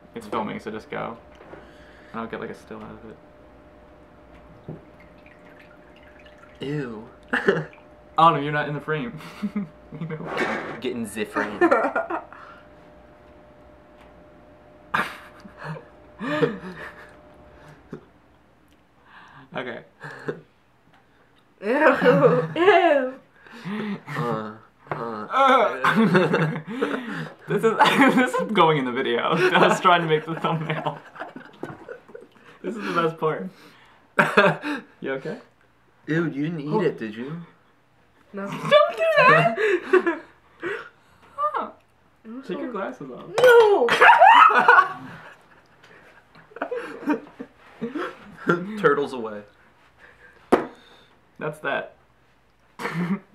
It's filming, so just go. And I'll get like a still out of it. Ew. Oh no, you're not in the frame. You know. Getting ziffering. Okay. Ew. Ew. This is going in the video. I was trying to make the thumbnail. This is the best part. You okay? Ew, you didn't eat it, did you? No. Don't do that! Huh. Take your glasses off. No. Turtles away. That's that.